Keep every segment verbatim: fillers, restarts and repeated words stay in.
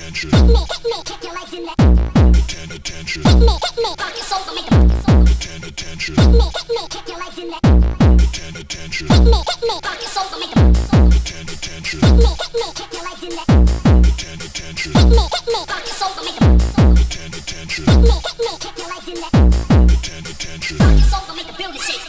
Attention. Kick your legs in the Atten- Attention. rock your soul, make a Atten- Attention. kick your legs in the Atten- Attention. rock your soul, make a Atten- Attention. kick your legs in the Atten- Attention. rock your soul, make a Atten- Attention. kick your legs in the Atten- Attention. rock your soul, make a building shake.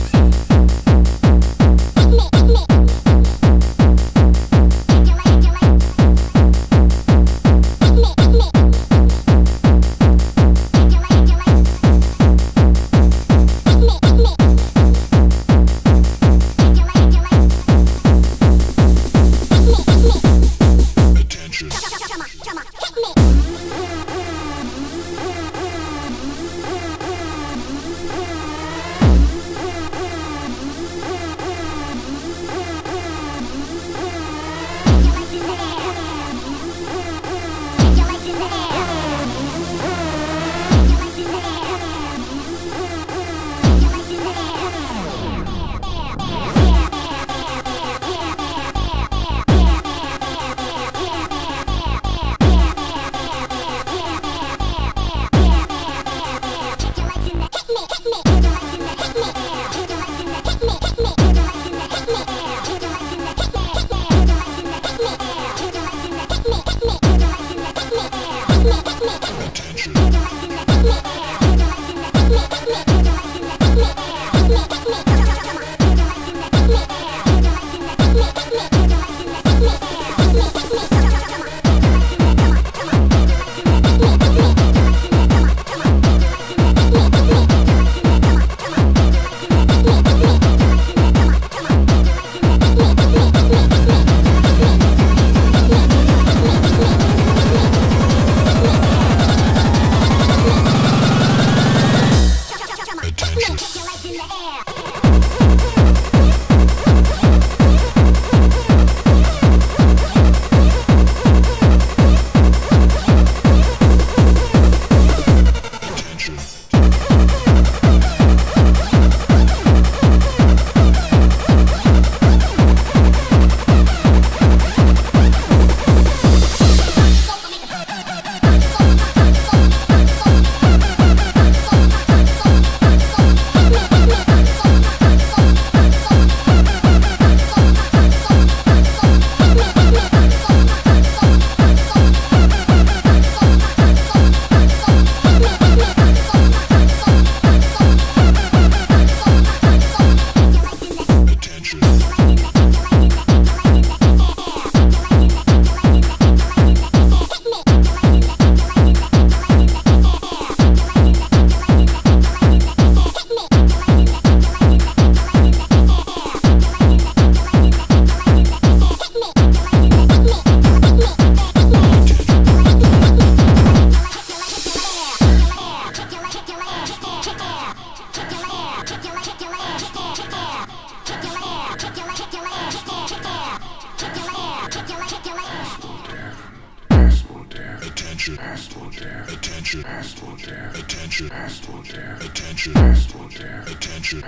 Attention. Attention. Attention. Attention. Attention.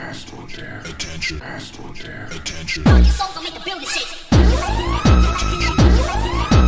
Attention. Attention. Rock your soul, make a building shake. Attention.